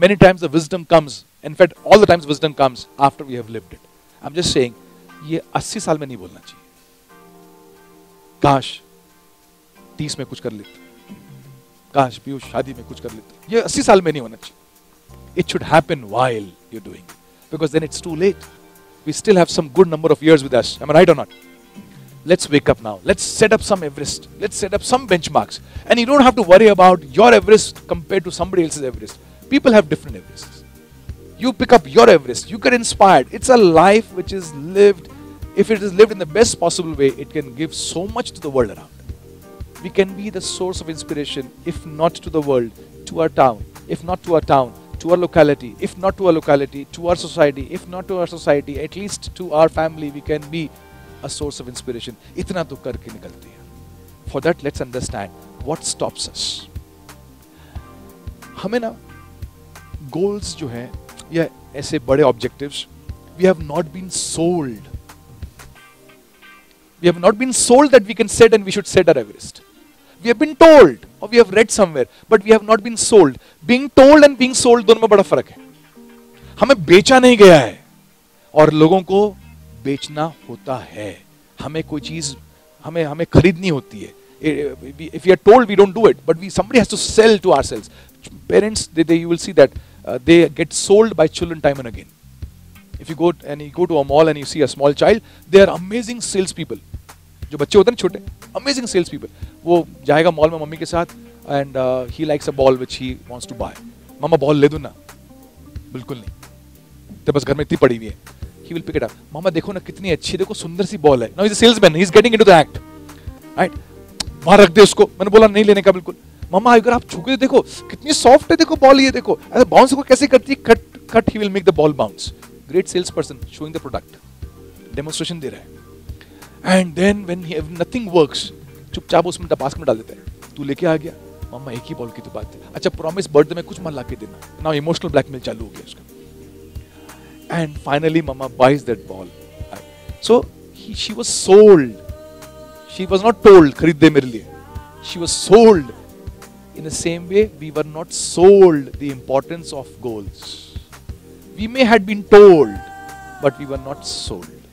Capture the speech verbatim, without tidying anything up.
Many times the wisdom comes, in fact, all the times wisdom comes after we have lived it. I'm just saying, ये अस्सी साल में नहीं बोलना चाहिए. काश तीस में कुछ कर लेते, काश पीयूष शादी में कुछ कर लेते. ये अस्सी साल में नहीं होना चाहिए. It should happen while you're doing it, because then it's too late. We still have some good number of years with us. Am I right or not? Let's wake up now. Let's set up some Everest. Let's set up some benchmarks. And you don't have to worry about your Everest compared to somebody else's Everest. People have different Everests. You pick up your Everest. You get inspired. It's a life which is lived. If it is lived in the best possible way, it can give so much to the world around. We can be the source of inspiration, if not to the world, to our town. If not to our town, to our locality. If not to our locality, to our society. If not to our society, at least to our family, we can be a source of inspiration. इतना तो करके निकलते हैं. For that, let's understand what stops us. हमें ना goals जो हैं या ऐसे बड़े objectives, we have not been sold. We have not been sold that we can set and we should set our Everest. We have been told or we have read somewhere, but we have not been sold. Being told and being sold दोनों में बड़ा फर्क है. हमें बेचा नहीं गया है और लोगों को बेचना होता है. हमें कोई चीज हमें हमें खरीदनी होती है. If we are told, we don't do it, but we somebody has to sell to ourselves. Parents, they, they you will see that uh, they get sold by children time and again. If you go and you go to a mall and you see a small child, they are amazing salespeople. जो बच्चे होते हैं छोटे, amazing salespeople. वो जाएगा mall में mummy के साथ and uh, he likes a ball which he wants to buy. Mamma ball ले दूँ ना? बिल्कुल नहीं. तो बस घर में इतनी पड़ी हुई है. He will pick it up. मामा देखो ना कितनी अच्छी, देखो सुंदर सी बॉल है. Now he's a salesman. He's getting into the act. Right? वहाँ रख दे उसको. मैंने बोला नहीं लेने का बिल्कुल. मामा अगर आप छू के देखो कितनी सॉफ्ट है, देखो बॉल ये देखो. ऐसे बाउंस को कैसे करती है? Cut cut he will make the ball bounce. Great salesperson showing the product. Demonstration दे रहा है. And then when he, nothing works, चुपचाप उसमें बास्केट में डाल देता है. तू लेके आ गया. मामा एक ही बॉल की तो बात है. अच्छा प्रॉमिस बर्थडे में कुछ मत ला के देना. Now emotional blackmail चालू हो गया उसका. And finally mama buys that ball. So he, she was sold. She was not told खरीद दे मेरे लिए. She was sold. In the same way, we were not sold the importance of goals. We may have been told, but we were not sold.